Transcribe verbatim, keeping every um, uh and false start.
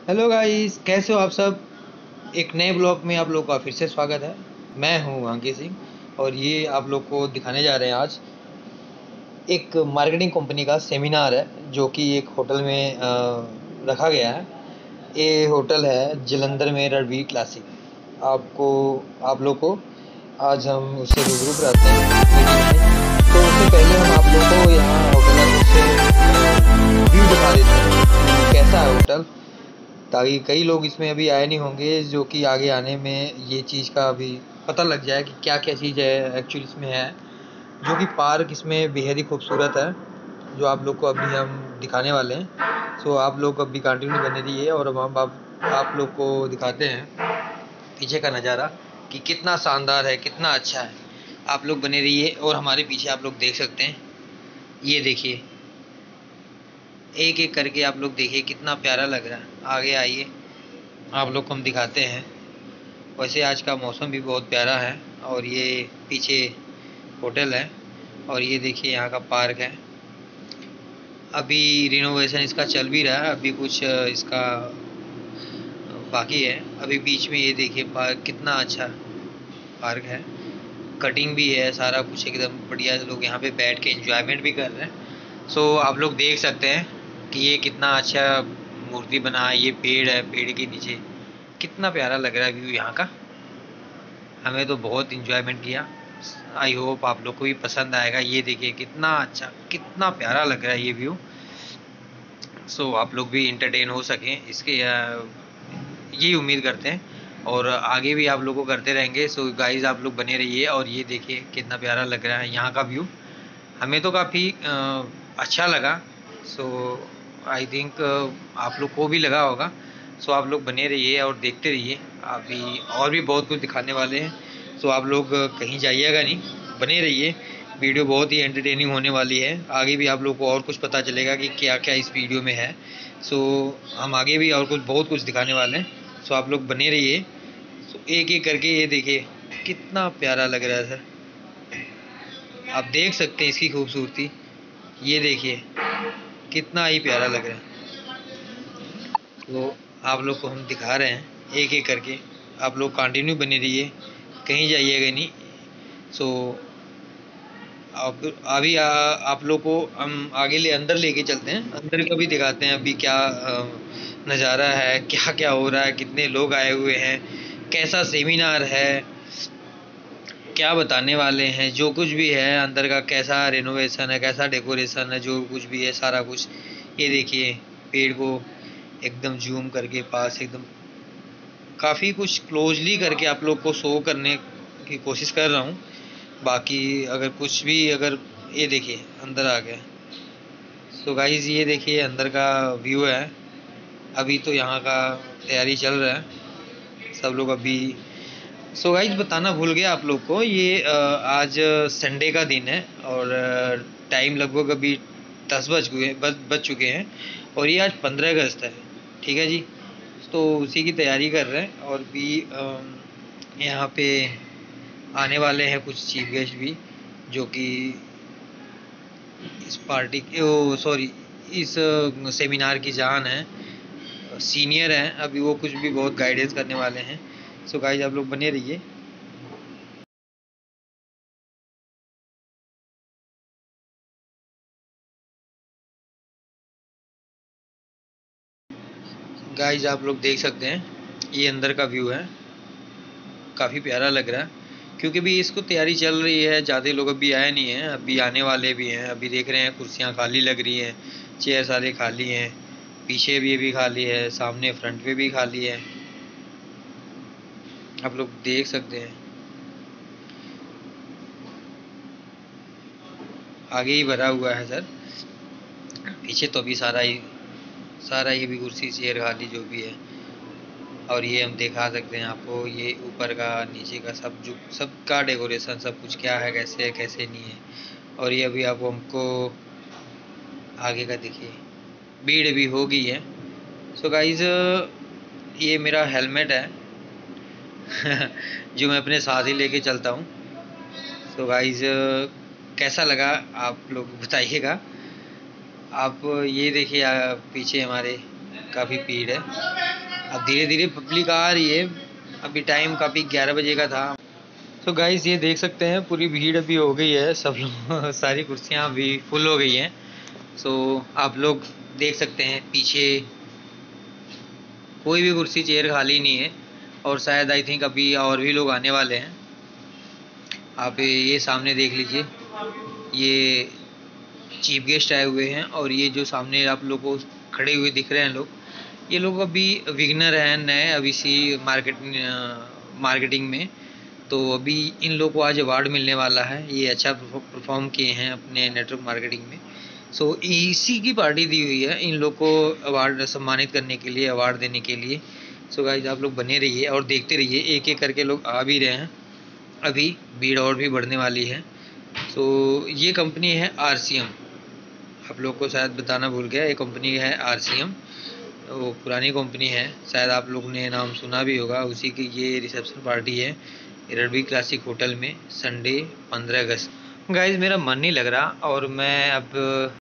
Hello guys, कैसे हो आप सब। एक नए ब्लॉग में आप लोग का फिर से स्वागत है। मैं हूं अंकित सिंह और ये आप लोग को दिखाने जा रहे हैं आज एक मार्केटिंग कंपनी का सेमिनार है जो कि एक होटल में अ, रखा गया है। ये होटल है जलंधर में रणवीर क्लासिक। आपको आप लोग को आज हम उससे रूबरू कराते हैं मीटिंग में। तो उससे पहले हम आप लोग को यहाँ होटल का कुछ व्यू दिखा देते हैं कि कैसा है होटल, ताकि कई लोग इसमें अभी आए नहीं होंगे जो कि आगे आने में ये चीज़ का अभी पता लग जाए कि क्या क्या चीज़ है एक्चुअली इसमें है। जो कि पार्क इसमें बेहद ही खूबसूरत है जो आप लोग को अभी हम दिखाने वाले हैं। सो आप लोग अभी कंटिन्यू बने रहिए और अब हम आप, आप लोग को दिखाते हैं पीछे का नज़ारा कि कितना शानदार है, कितना अच्छा है। आप लोग बने रहिए और हमारे पीछे आप लोग देख सकते हैं। ये देखिए, एक एक करके आप लोग देखिए कितना प्यारा लग रहा है। आगे आइए, आप लोग को हम दिखाते हैं। वैसे आज का मौसम भी बहुत प्यारा है और ये पीछे होटल है और ये देखिए यहाँ का पार्क है। अभी रिनोवेशन इसका चल भी रहा है, अभी कुछ इसका बाकी है। अभी बीच में ये देखिए पार्क कितना अच्छा पार्क है, कटिंग भी है, सारा कुछ एकदम बढ़िया। लोग यहाँ पे बैठ के एंजॉयमेंट भी कर रहे हैं। सो आप लोग देख सकते हैं कि ये कितना अच्छा मूर्ति बना है। ये पेड़ है, पेड़ के नीचे कितना प्यारा लग रहा है व्यू यहाँ का। हमें तो बहुत इंजॉयमेंट किया। आई होप आप लोग को भी पसंद आएगा। ये देखिए कितना अच्छा, कितना प्यारा लग रहा है ये व्यू। सो आप लोग भी इंटरटेन हो सकें इसके, यही उम्मीद करते हैं और आगे भी आप लोग को करते रहेंगे। सो गाइस आप लोग बने रहिए और ये देखिए कितना प्यारा लग रहा है यहाँ का व्यू। हमें तो काफ़ी अच्छा लगा। सो आई थिंक आप लोग को भी लगा होगा। सो आप लोग बने रहिए और देखते रहिए, अभी और भी बहुत कुछ दिखाने वाले हैं। सो आप लोग कहीं जाइएगा नहीं, बने रहिए। वीडियो बहुत ही एंटरटेनिंग होने वाली है। आगे भी आप लोग को और कुछ पता चलेगा कि क्या क्या इस वीडियो में है। सो हम आगे भी और कुछ बहुत कुछ दिखाने वाले हैं। सो आप लोग बने रहिए। सो एक एक करके ये देखिए कितना प्यारा लग रहा है सर। आप देख सकते हैं इसकी खूबसूरती। ये देखिए कितना ही प्यारा लग रहा है। तो आप लोग को हम दिखा रहे हैं एक एक करके। आप लोग कंटिन्यू बने रहिए, कहीं जाइएगा नहीं। सो अब अभी आ, आप लोग को हम आगे ले अंदर लेके चलते हैं, अंदर का भी दिखाते हैं अभी क्या नज़ारा है, क्या क्या हो रहा है, कितने लोग आए हुए हैं, कैसा सेमिनार है, क्या बताने वाले हैं, जो कुछ भी है अंदर का, कैसा रेनोवेशन है, कैसा डेकोरेशन है, जो कुछ भी है सारा कुछ। ये देखिए पेड़ को एकदम जूम करके पास एकदम काफ़ी कुछ क्लोजली करके आप लोग को शो करने की कोशिश कर रहा हूँ। बाकी अगर कुछ भी अगर ये देखिए अंदर आ गया। सो गाइस ये देखिए अंदर का व्यू है। अभी तो यहाँ का तैयारी चल रहा है सब लोग अभी। सो गाइस बताना भूल गया आप लोग को, ये अ, आज संडे का दिन है और टाइम लगभग अभी दस बज गए बज बज चुके हैं और ये आज पंद्रह अगस्त है। ठीक है जी। तो उसी की तैयारी कर रहे हैं और भी अम, यहाँ पे आने वाले हैं कुछ चीफ गेस्ट भी जो कि इस पार्टी के ओ सॉरी इस सेमिनार की जान है, सीनियर हैं अभी, वो कुछ भी बहुत गाइडेंस करने वाले हैं। सो गाइस आप लोग बने रहिए। गाइस आप लोग देख सकते हैं ये अंदर का व्यू है, काफ़ी प्यारा लग रहा है। क्योंकि भी इसको तैयारी चल रही है, ज़्यादा लोग अभी आए नहीं हैं, अभी आने वाले भी हैं। अभी देख रहे हैं कुर्सियाँ खाली लग रही हैं, चेयर सारे खाली हैं, पीछे भी भी खाली है, सामने फ्रंट पे भी खाली है। आप लोग देख सकते हैं आगे ही भरा हुआ है सर, पीछे तो अभी सारा ही सारा ये भी कुर्सी चेयर खाली जो भी है। और ये हम दिखा सकते हैं आपको, ये ऊपर का नीचे का सब जो सबका डेकोरेशन सब कुछ क्या है, कैसे है कैसे नहीं है। और ये अभी आपको हमको आगे का देखिए, भीड़ भी हो गई है। सो गाइज ये मेरा हेलमेट है जो मैं अपने साथ ही लेके चलता हूँ। सो गाइज कैसा लगा आप लोग बताइएगा। आप ये देखिए पीछे हमारे काफ़ी भीड़ है। अब धीरे धीरे पब्लिक आ रही है। अभी टाइम काफ़ी ग्यारह बजे का था। तो गाइस ये देख सकते हैं पूरी भीड़ अभी हो गई है, सब लोग सारी कुर्सियाँ अभी फुल हो गई हैं। सो आप लोग देख सकते हैं पीछे कोई भी कुर्सी चेयर खाली नहीं है, और शायद आई थिंक अभी और भी लोग आने वाले हैं। आप ये सामने देख लीजिए, ये चीफ गेस्ट आए हुए हैं, और ये जो सामने आप लोग को खड़े हुए दिख रहे हैं लोग, ये लोग अभी विगनर हैं नए, अभी सी मार्केट मार्केटिंग में। तो अभी इन लोग को आज अवार्ड मिलने वाला है, ये अच्छा परफॉर्म किए हैं अपने नेटवर्क मार्केटिंग में। सो इसी की पार्टी दी हुई है इन लोग को अवार्ड सम्मानित करने के लिए, अवार्ड देने के लिए। सो गाइस आप लोग बने रहिए और देखते रहिए, एक एक करके लोग आ भी रहे हैं, अभी भीड़ और भी बढ़ने वाली है। सो ये कंपनी है आर सी एम, आप लोग को शायद बताना भूल गया, ये कंपनी है आर सी एम, वो पुरानी कंपनी है, शायद आप लोग ने नाम सुना भी होगा। उसी की ये रिसेप्शन पार्टी है रणवीर क्लासिक होटल में, संडे पंद्रह अगस्त। गाइज मेरा मन नहीं लग रहा और मैं अब